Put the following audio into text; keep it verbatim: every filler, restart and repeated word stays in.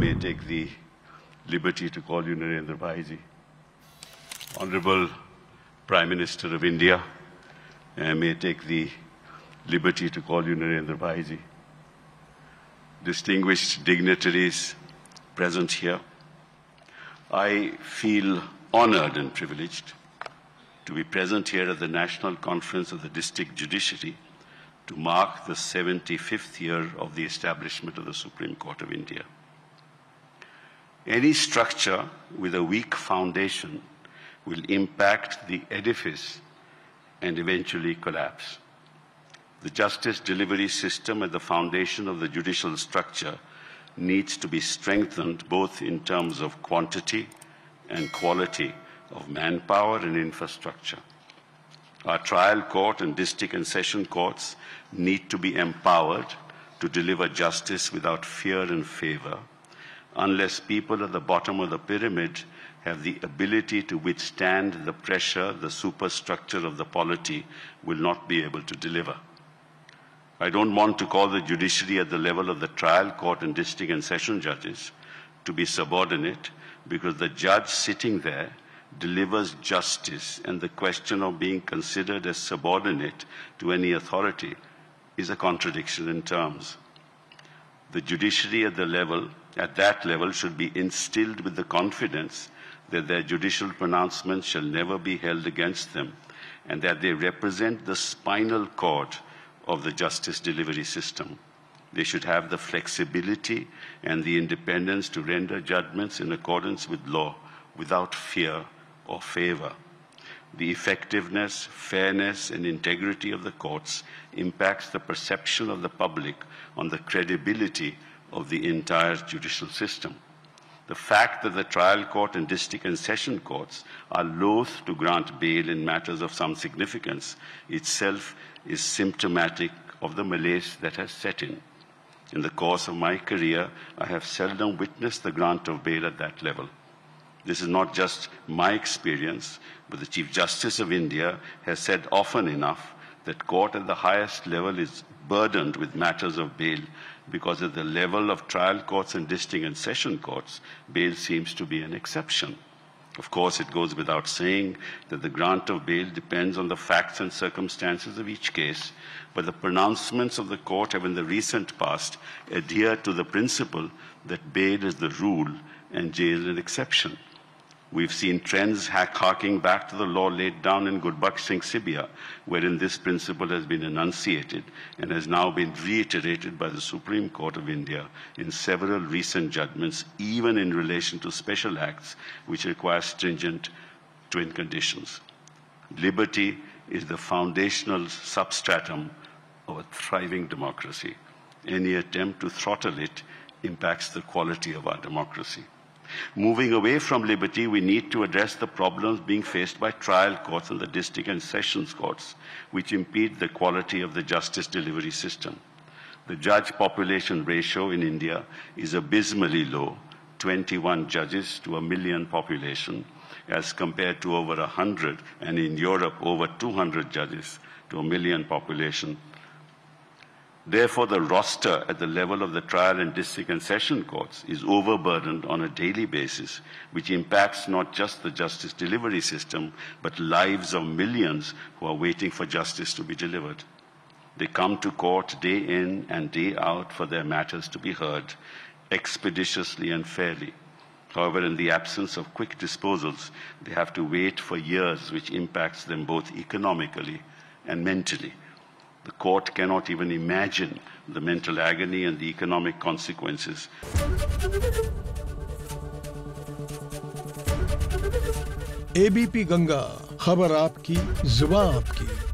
may take the liberty to call you Narendra Bhaiji. Honorable Prime Minister of India, I may take the liberty to call you Narendra Bhaiji. Distinguished dignitaries present here, I feel honored and privileged to be present here at the National Conference of the District Judiciary to mark the seventy-fifth year of the establishment of the Supreme Court of India. Any structure with a weak foundation will impact the edifice and eventually collapse. The justice delivery system at the foundation of the judicial structure needs to be strengthened both in terms of quantity and quality of manpower and infrastructure. Our trial court and district and session courts need to be empowered to deliver justice without fear and favor, unless people at the bottom of the pyramid have the ability to withstand the pressure the superstructure of the polity will not be able to deliver. I don't want to call the judiciary at the level of the trial court and district and session judges to be subordinate, because the judge sitting there delivers justice, and the question of being considered as subordinate to any authority is a contradiction in terms. The judiciary at the level, at that level should be instilled with the confidence that their judicial pronouncements shall never be held against them, and that they represent the spinal cord of the justice delivery system. They should have the flexibility and the independence to render judgments in accordance with law without fear or favor. The effectiveness, fairness, and integrity of the courts impacts the perception of the public on the credibility of the entire judicial system. The fact that the trial court and district and session courts are loath to grant bail in matters of some significance itself is symptomatic of the malaise that has set in. In the course of my career, I have seldom witnessed the grant of bail at that level. This is not just my experience, but the Chief Justice of India has said often enough that court at the highest level is burdened with matters of bail, because at the level of trial courts and district and session courts, bail seems to be an exception. Of course, it goes without saying that the grant of bail depends on the facts and circumstances of each case, but the pronouncements of the court have in the recent past adhered to the principle that bail is the rule and jail an exception. We've seen trends harking back to the law laid down in Gurbaksh Singh Sibia, wherein this principle has been enunciated and has now been reiterated by the Supreme Court of India in several recent judgments, even in relation to special acts which require stringent twin conditions. Liberty is the foundational substratum of a thriving democracy. Any attempt to throttle it impacts the quality of our democracy. Moving away from liberty, we need to address the problems being faced by trial courts and the district and sessions courts, which impede the quality of the justice delivery system. The judge population ratio in India is abysmally low, twenty-one judges to a million population, as compared to over one hundred, and in Europe over two hundred judges to a million population. Therefore, the roster at the level of the trial and district and session courts is overburdened on a daily basis, which impacts not just the justice delivery system, but lives of millions who are waiting for justice to be delivered. They come to court day in and day out for their matters to be heard expeditiously and fairly. However, in the absence of quick disposals, they have to wait for years, which impacts them both economically and mentally. The court cannot even imagine the mental agony and the economic consequences. ABP Ganga, खबर आपकी, जुबान आपकी।